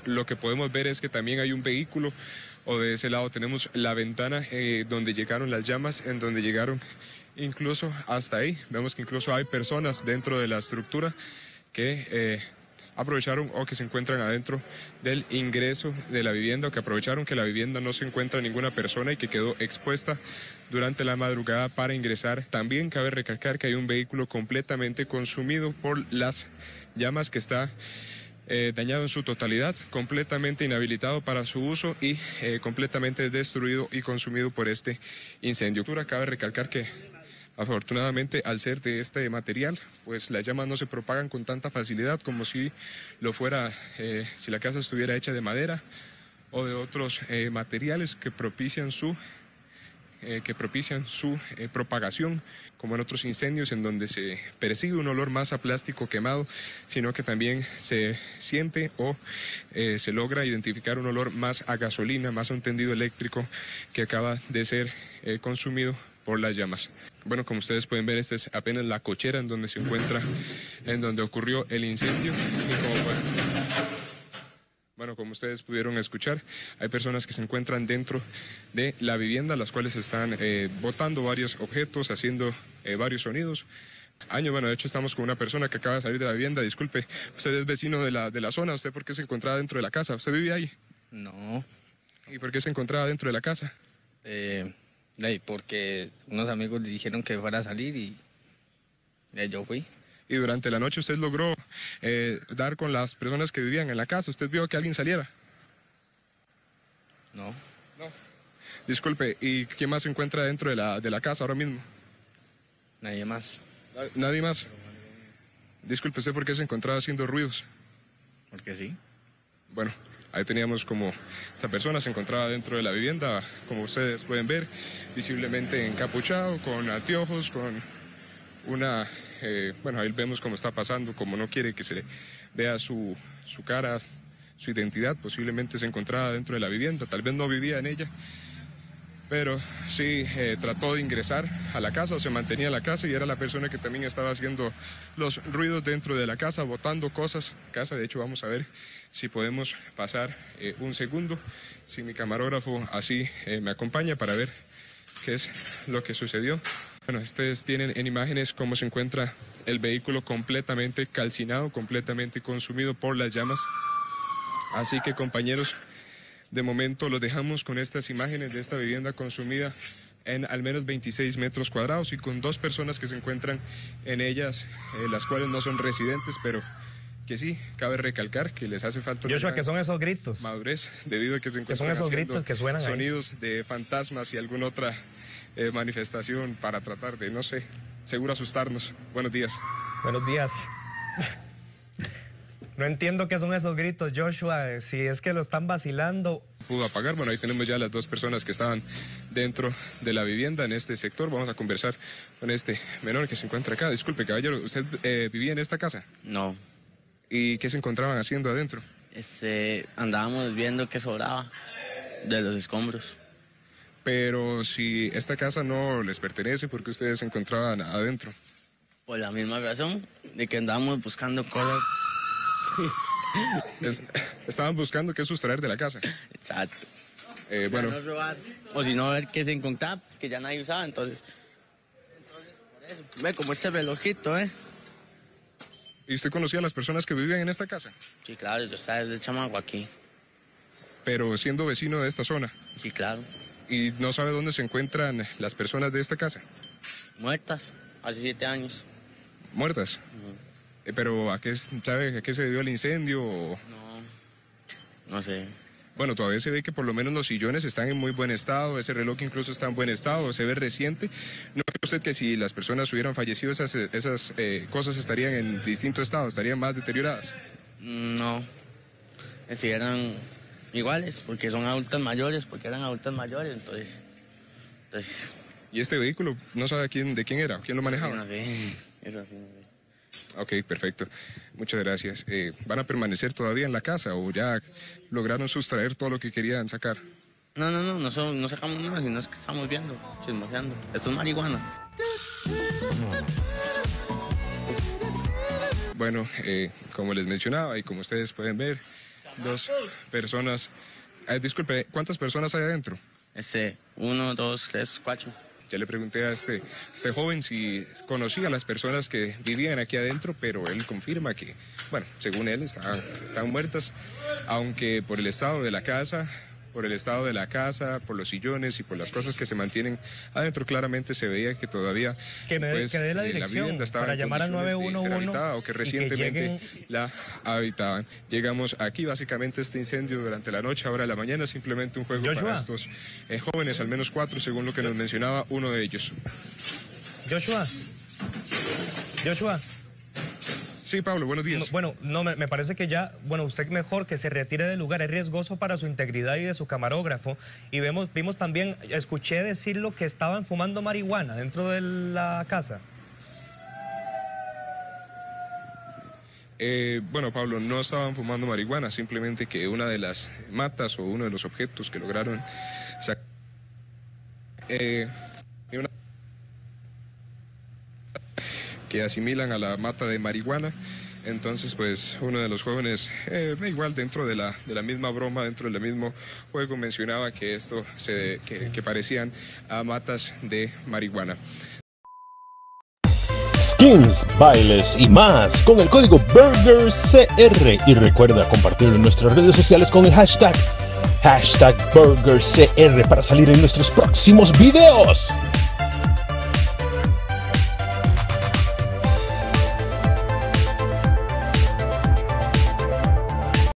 lo que podemos ver es que también hay un vehículo, o de ese lado tenemos la ventana donde llegaron las llamas, en donde llegaron incluso hasta ahí. Vemos que incluso hay personas dentro de la estructura que aprovecharon o que se encuentran adentro del ingreso de la vivienda, o que aprovecharon que la vivienda no se encuentra ninguna persona y que quedó expuesta durante la madrugada para ingresar. También cabe recalcar que hay un vehículo completamente consumido por las llamas, que está dañado en su totalidad, completamente inhabilitado para su uso y completamente destruido y consumido por este incendio. Cabe recalcar que afortunadamente, al ser de este material, pues las llamas no se propagan con tanta facilidad como si lo fuera, si la casa estuviera hecha de madera o de otros materiales que propician su propagación, como en otros incendios en donde se percibe un olor más a plástico quemado, sino que también se siente o se logra identificar un olor más a gasolina, más a un tendido eléctrico que acaba de ser consumido por las llamas. Bueno, como ustedes pueden ver, esta es apenas la cochera en donde se encuentra, en donde ocurrió el incendio. Bueno, como ustedes pudieron escuchar, hay personas que se encuentran dentro de la vivienda, las cuales están botando varios objetos, haciendo varios sonidos. Bueno, de hecho estamos con una persona que acaba de salir de la vivienda. Disculpe, usted es vecino de la zona. ¿Usted por qué se encontraba dentro de la casa? ¿Usted vivía ahí? No. ¿Y por qué se encontraba dentro de la casa? Porque unos amigos le dijeron que fuera a salir y yo fui. ¿Y durante la noche usted logró dar con las personas que vivían en la casa? ¿Usted vio que alguien saliera? No. No. Disculpe, ¿y quién más se encuentra dentro de la casa ahora mismo? Nadie más. ¿Nadie más? Disculpe, ¿usted por qué se encontraba haciendo ruidos? Porque sí. Bueno, ahí teníamos como esta persona se encontraba dentro de la vivienda, como ustedes pueden ver, visiblemente encapuchado, con anteojos, con una... bueno, ahí vemos cómo está pasando, como no quiere que se vea su cara, su identidad. Posiblemente se encontraba dentro de la vivienda, tal vez no vivía en ella, pero sí trató de ingresar a la casa o se mantenía en la casa, y era la persona que también estaba haciendo los ruidos dentro de la casa, botando cosas. De hecho, vamos a ver si podemos pasar un segundo, si mi camarógrafo así me acompaña, para ver qué es lo que sucedió. Bueno, ustedes tienen en imágenes cómo se encuentra el vehículo completamente calcinado, completamente consumido por las llamas. Así que, compañeros, de momento los dejamos con estas imágenes de esta vivienda consumida en al menos 26 metros cuadrados y con 2 personas que se encuentran en ellas, las cuales no son residentes, pero que sí, cabe recalcar que les hace falta Joshua, ¿qué son esos gritos? Madurez, debido a que se encuentran ¿Qué son esos gritos que suenan sonidos ahí? De fantasmas y alguna otra manifestación para tratar de, no sé, seguro asustarnos. Buenos días. Buenos días. No entiendo qué son esos gritos, Joshua, si es que lo están vacilando. Pudo apagar. Bueno, ahí tenemos ya las 2 personas que estaban dentro de la vivienda en este sector. Vamos a conversar con este menor que se encuentra acá. Disculpe, caballero, ¿usted vivía en esta casa? No. ¿Y qué se encontraban haciendo adentro? Andábamos viendo qué sobraba de los escombros. Pero si esta casa no les pertenece, ¿por qué ustedes se encontraban adentro? Por la misma razón de que andábamos buscando cosas. Estaban buscando qué sustraer de la casa. Exacto. Bueno. No robar. O si no, ver qué se encontraba, que ya nadie usaba, entonces por eso. Ve como este relojito, ¿Y usted conocía a las personas que vivían en esta casa? Sí, claro, yo estaba desde chamaco aquí. Pero siendo vecino de esta zona. Sí, claro. ¿Y no sabe dónde se encuentran las personas de esta casa? Muertas, hace 7 años. ¿Muertas? Pero ¿sabe a qué se debió el incendio? No sé. Bueno, todavía se ve que por lo menos los sillones están en muy buen estado, ese reloj incluso está en buen estado, se ve reciente. ¿No cree usted que si las personas hubieran fallecido esas cosas estarían en distinto estado, estarían más deterioradas? No, estuvieran iguales, porque son adultas mayores, porque eran adultas mayores, entonces... ¿Y este vehículo no sabe de quién era? ¿Quién lo manejaba? No sé, eso sí, no sé. Ok, perfecto. Muchas gracias. ¿Van a permanecer todavía en la casa o ya lograron sustraer todo lo que querían sacar? No sacamos nada, sino es que estamos viendo, chismoseando. Esto es marihuana. Bueno, como les mencionaba y como ustedes pueden ver, 2 personas. Disculpe, ¿cuántas personas hay adentro? 1, 2, 3, 4. Ya le pregunté a este joven si conocía a las personas que vivían aquí adentro, pero él confirma que, bueno, según él, están muertas, aunque por el estado de la casa, por los sillones y por las cosas que se mantienen adentro, claramente se veía que todavía que dé la dirección vivienda estaba para en llamar al condiciones de ser 911 habitada, o que recientemente lleguen... la habitaban. Llegamos aquí, básicamente este incendio durante la noche, ahora de la mañana, simplemente un juego para estos jóvenes, al menos 4, según lo que nos mencionaba uno de ellos. Joshua. Sí, Pablo, buenos días. Me parece que ya, usted mejor que se retire del lugar, es riesgoso para su integridad y de su camarógrafo. Y vimos también, escuché decirlo que estaban fumando marihuana dentro de la casa. Pablo, no estaban fumando marihuana, simplemente que una de las matas o uno de los objetos que lograron sacar... que asimilan a la mata de marihuana. Entonces, pues, uno de los jóvenes, igual dentro de la misma broma, dentro del mismo juego, mencionaba que que parecían a matas de marihuana. Skins, bailes y más con el código BurgerCR, y recuerda compartirlo en nuestras redes sociales con el hashtag BurgerCR para salir en nuestros próximos videos.